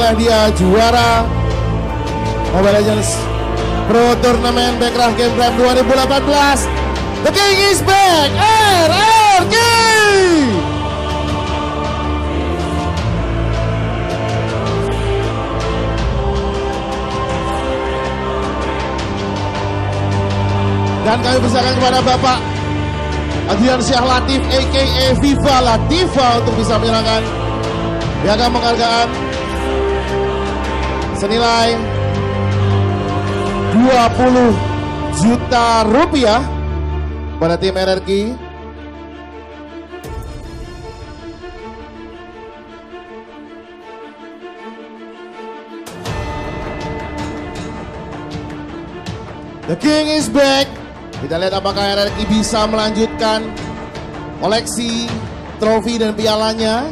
inilah dia juara Mobile Legends Pro Tournament Backcraft Game Prime 2018. The King is back, RRQ! Dan kami persilakan kepada Bapak Adrian Syah Latif aka Viva Latifa untuk bisa menyerahkan piagam penghargaan senilai 20 juta rupiah pada tim RRQ. The King is back. Kita lihat apakah RRQ bisa melanjutkan koleksi trofi dan pialanya.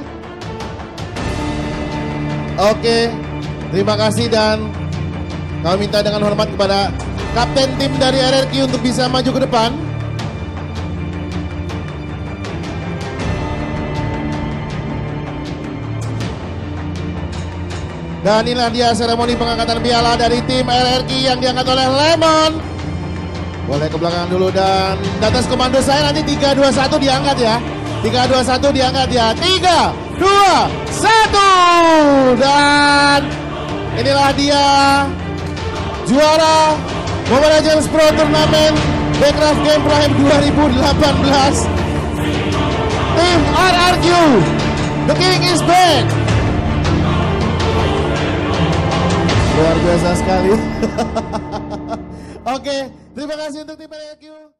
Oke, terima kasih dan kami minta dengan hormat kepada kapten tim dari RRQ untuk bisa maju ke depan. Dan inilah dia seremoni pengangkatan piala dari tim RRQ yang diangkat oleh Lemon. Boleh ke belakang dulu dan di atas komando saya nanti 3, 2, 1 diangkat ya. 3, 2, 1 diangkat ya. 3, 2, 1. Dan inilah dia juara Mobile Legends Pro Tournament Backcraft Game Prime 2018. Tim RRQ. The King is back. Luar biasa sekali. Oke, terima kasih untuk tim RRQ.